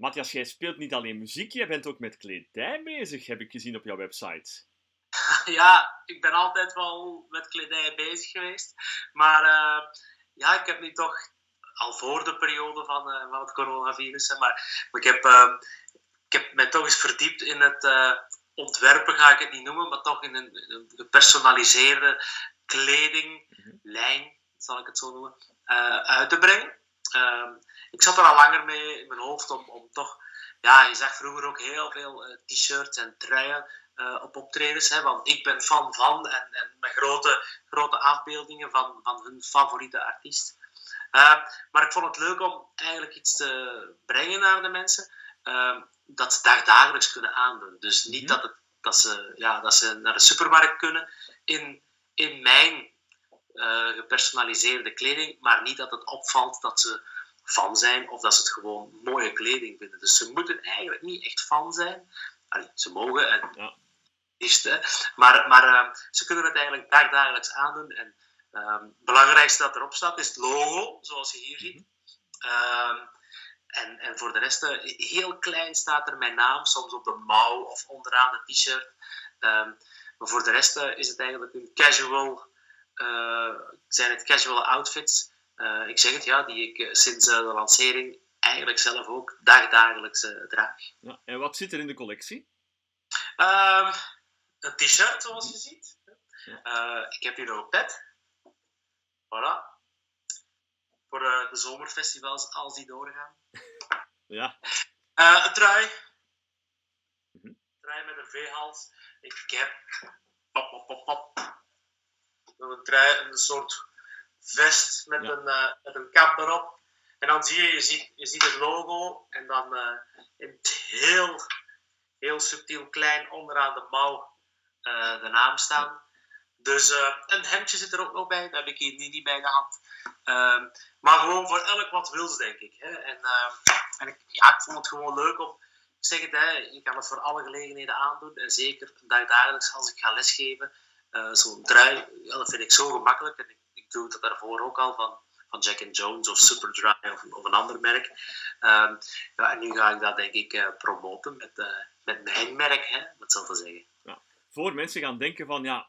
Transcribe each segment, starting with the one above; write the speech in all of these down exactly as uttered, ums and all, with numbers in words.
Matthias, jij speelt niet alleen muziek, jij bent ook met kledij bezig, heb ik gezien op jouw website. Ja, ik ben altijd wel met kledij bezig geweest. Maar uh, ja, ik heb nu toch al voor de periode van, uh, van het coronavirus. Hè, maar, maar ik, heb, uh, ik heb mij toch eens verdiept in het uh, ontwerpen, ga ik het niet noemen, maar toch in een, een gepersonaliseerde kledinglijn, zal ik het zo noemen, uh, uit te brengen. Uh, ik zat er al langer mee in mijn hoofd om, om toch... Ja, je zag vroeger ook heel veel uh, t-shirts en truien uh, op optredens. Hè, want ik ben fan van en, en met grote, grote afbeeldingen van, van hun favoriete artiest. Uh, maar ik vond het leuk om eigenlijk iets te brengen naar de mensen uh, dat ze dagdagelijks kunnen aandoen. Dus niet dat, het, dat, ze, ja, dat ze naar de supermarkt kunnen in, in mijn uh, gepersonaliseerde kleding, maar niet dat het opvalt dat ze fan zijn of dat ze het gewoon mooie kleding vinden. Dus ze moeten eigenlijk niet echt fan zijn. Allee, ze mogen en Ja. liefst, hè. Maar, maar uh, ze kunnen het eigenlijk dagdagelijks aandoen. En uh, het belangrijkste dat erop staat is het logo, zoals je hier ziet. Uh, en, en voor de rest, uh, heel klein staat er mijn naam, soms op de mouw of onderaan het t-shirt. Uh, maar voor de rest uh, is het eigenlijk een casual, uh, zijn het casual outfits. Uh, ik zeg het, ja, die ik uh, sinds uh, de lancering eigenlijk zelf ook dagdagelijks uh, draag. Ja, en wat zit er in de collectie? Uh, een t-shirt, zoals je ziet. Uh, ik heb hier nog een pet. Voilà. Voor uh, de zomerfestivals, als die doorgaan. Ja. Uh, een trui. Mm-hmm. Een trui met een V-hals. Ik heb... Pop, pop, pop, pop. Nog een trui, een soort vest met, ja. een, uh, met een kap erop. En dan zie je, je ziet, je ziet het logo. En dan uh, in het heel, heel subtiel klein onderaan de mouw uh, de naam staan. Dus uh, een hemdje zit er ook nog bij. Dat heb ik hier niet, niet bij de hand. Uh, maar gewoon voor elk wat wils, denk ik. Hè. En, uh, en ik, ja, ik vond het gewoon leuk om... Ik zeg het, hè, je kan het voor alle gelegenheden aandoen. En zeker dagdagelijks als ik ga lesgeven. Uh, zo'n trui, ja, dat vind ik zo gemakkelijk. En ik, ik doe het daarvoor ook al van, van Jack and Jones of Superdry of, of een ander merk. Uh, ja, en nu ga ik dat, denk ik, uh, promoten met, uh, met mijn merk, hè, om het zo te zeggen. Ja. Voor mensen gaan denken van, ja...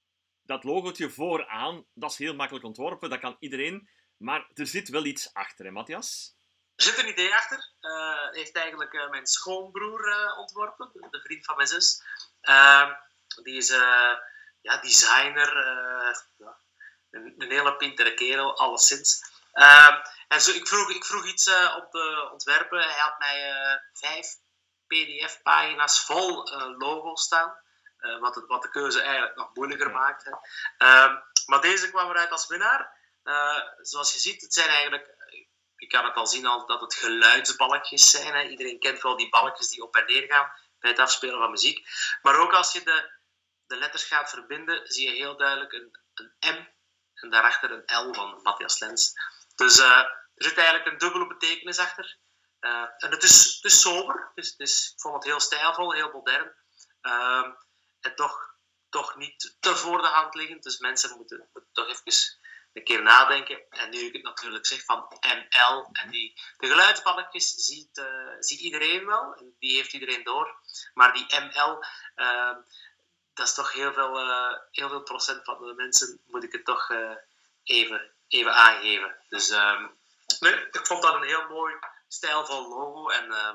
Dat logotje vooraan, dat is heel makkelijk ontworpen, dat kan iedereen. Maar er zit wel iets achter, hè, Matthias? Er zit een idee achter. Uh, heeft eigenlijk uh, mijn schoonbroer uh, ontworpen, de vriend van mijn zus. Uh, die is uh, ja, designer, uh, ja, een, een hele pintere kerel, alleszins. Uh, en zo, ik, vroeg, ik vroeg iets uh, op de ontwerpen. Hij had mij uh, vijf P D F-pagina's vol uh, logo's staan. Uh, wat, het, wat de keuze eigenlijk nog moeilijker maakt. Hè. Uh, maar deze kwam eruit als winnaar. Uh, zoals je ziet, het zijn eigenlijk... Je kan het al zien al dat het geluidsbalkjes zijn. Hè. Iedereen kent wel die balkjes die op en neer gaan bij het afspelen van muziek. Maar ook als je de, de letters gaat verbinden, zie je heel duidelijk een, een M en daarachter een L van Matthias Lens. Dus uh, er zit eigenlijk een dubbele betekenis achter. Uh, en het is, het is sober. Het is, het is, ik vond het heel stijlvol, heel modern. Uh, En toch, toch niet te voor de hand liggend. Dus mensen moeten, moeten toch even een keer nadenken. En nu ik het natuurlijk zeg van M L. En die, de geluidsbalkjes ziet, uh, ziet iedereen wel. En die heeft iedereen door. Maar die M L, uh, dat is toch heel veel, uh, heel veel procent van de mensen, moet ik het toch uh, even, even aangeven. Dus uh, nee, ik vond dat een heel mooi, stijlvol logo. En uh,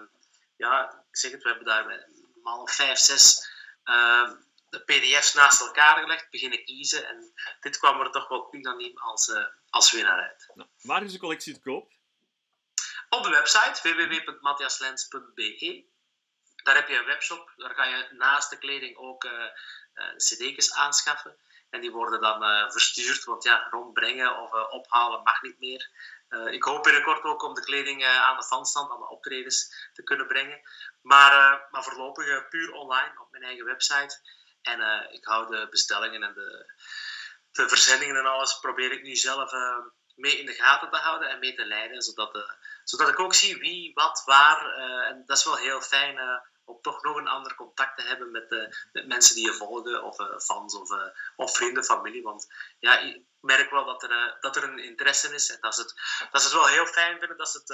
ja, ik zeg het, we hebben daar met mal of vijf, zes... Uh, de P D F's naast elkaar gelegd, beginnen kiezen. En dit kwam er toch wel unaniem als, uh, als winnaar uit. Nou, waar is de collectie te koop? Op de website w w w punt matthias lens punt b e. Daar heb je een webshop. Daar ga je naast de kleding ook uh, uh, cd'tjes aanschaffen. En die worden dan uh, verstuurd, want ja, rondbrengen of uh, ophalen mag niet meer. Uh, ik hoop binnenkort ook om de kleding uh, aan de fanstand, aan de optredens te kunnen brengen. Maar, uh, maar voorlopig uh, puur online op mijn eigen website. En uh, ik hou de bestellingen en de, de verzendingen en alles probeer ik nu zelf uh, mee in de gaten te houden en mee te leiden. Zodat, uh, zodat ik ook zie wie, wat, waar. Uh, en dat is wel heel fijn uh, om toch nog een ander contact te hebben met, uh, met mensen die je volgen. Of uh, fans of, uh, of vrienden, familie. Want ja, ik merk wel dat er, uh, dat er een interesse is. En dat ze het, dat ze het wel heel fijn vinden dat ze het uh,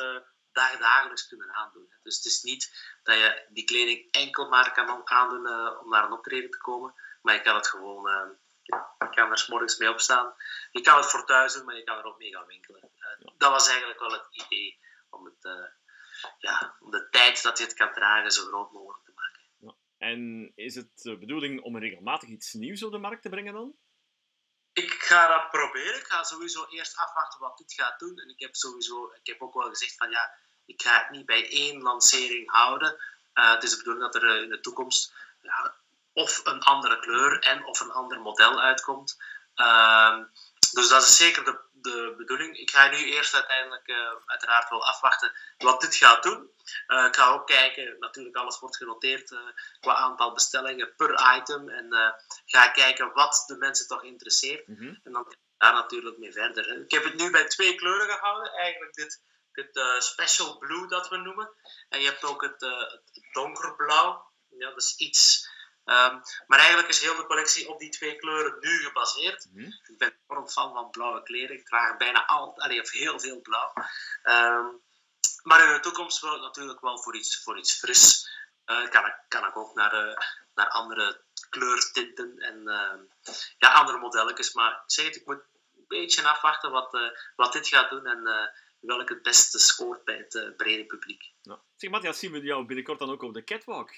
dagdagelijks kunnen aandoen. Dus het is niet dat je die kleding enkel maar kan aandoen uh, om naar een optreden te komen, maar je kan het gewoon, uh, ja, je kan er 's morgens mee opstaan. Je kan het voor thuis doen, maar je kan er ook mee gaan winkelen. Uh, ja. Dat was eigenlijk wel het idee om, het, uh, ja, om de tijd dat je het kan dragen zo groot mogelijk te maken. Ja. En is het de bedoeling om regelmatig iets nieuws op de markt te brengen dan? Ik ga dat proberen. Ik ga sowieso eerst afwachten wat dit gaat doen. En ik heb sowieso, ik heb ook wel gezegd van ja, ik ga het niet bij één lancering houden. Uh, het is de bedoeling dat er uh, in de toekomst ja, of een andere kleur en of een ander model uitkomt. Uh, dus dat is zeker de, de bedoeling. Ik ga nu eerst uiteindelijk uh, uiteraard wel afwachten wat dit gaat doen. Uh, ik ga ook kijken, natuurlijk alles wordt genoteerd uh, qua aantal bestellingen per item. En uh, ga kijken wat de mensen toch interesseert. Mm-hmm. En dan daar natuurlijk mee verder. Ik heb het nu bij twee kleuren gehouden. Eigenlijk dit, dit uh, special blue dat we noemen. En je hebt ook het, uh, het donkerblauw. Ja, dat is iets... Um, maar eigenlijk is heel de collectie op die twee kleuren nu gebaseerd. Mm-hmm. Ik ben enorm fan van blauwe kleren. Ik draag bijna altijd, allee, of heel veel blauw. Um, maar in de toekomst wil ik natuurlijk wel voor iets, voor iets fris. Uh, kan, ik, kan ik ook naar, uh, naar andere kleurtinten en uh, ja, andere modelletjes. Maar ik zeg het, ik moet een beetje afwachten wat, uh, wat dit gaat doen en uh, welke het beste scoort bij het uh, brede publiek. Ja. Zeg Matthias, zien we jou binnenkort dan ook op de catwalk?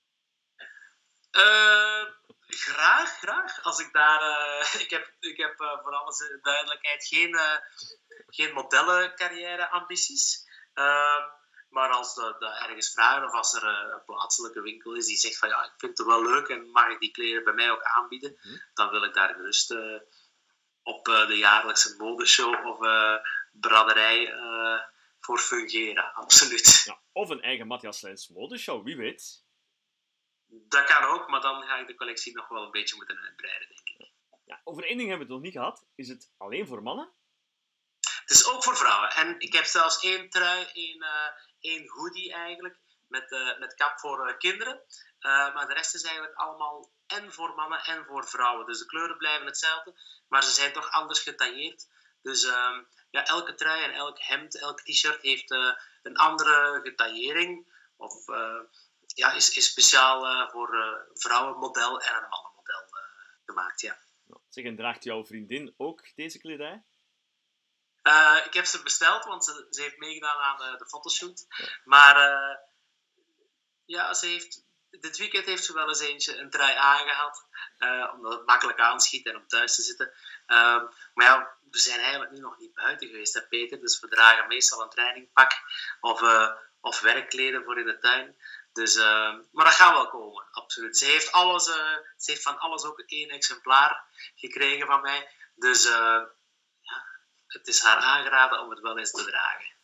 Uh, graag, graag. Als ik daar... Uh, ik heb, ik heb uh, voor alle duidelijkheid geen, uh, geen modellencarrière ambities. Uh, maar als de, de ergens vragen of als er uh, een plaatselijke winkel is die zegt van ja, ik vind het wel leuk en mag ik die kleren bij mij ook aanbieden, hm. dan wil ik daar gerust uh, op uh, de jaarlijkse modeshow of uh, braderij uh, voor fungeren. Absoluut. Ja, of een eigen Matthias Lens modeshow, wie weet. Dat kan ook, maar dan ga ik de collectie nog wel een beetje moeten uitbreiden, denk ik. Ja, over één ding hebben we het nog niet gehad. Is het alleen voor mannen? Het is ook voor vrouwen. En ik heb zelfs één trui, één, uh, één hoodie eigenlijk, met, uh, met kap voor uh, kinderen. Uh, maar de rest is eigenlijk allemaal en voor mannen en voor vrouwen. Dus de kleuren blijven hetzelfde, maar ze zijn toch anders getailleerd. Dus uh, ja, elke trui en elk hemd, elk t-shirt heeft uh, een andere getaillering. Of... Uh, Ja, is, is speciaal uh, voor uh, vrouwenmodel en een mannenmodel uh, gemaakt, ja. Zeg, en draagt jouw vriendin ook deze kledij? Uh, ik heb ze besteld, want ze, ze heeft meegedaan aan uh, de fotoshoot. Ja. Maar uh, ja, ze heeft, dit weekend heeft ze wel eens eentje een trui aangehad. Uh, omdat het makkelijk aanschiet en om thuis te zitten. Uh, maar ja, we zijn eigenlijk nu nog niet buiten geweest, hè, Peter. Dus we dragen meestal een trainingpak of, uh, of werkkleden voor in de tuin. Dus, uh, maar dat gaat wel komen, absoluut. Ze heeft, alles, uh, ze heeft van alles ook één exemplaar gekregen van mij. Dus uh, ja, het is haar aangeraden om het wel eens te dragen.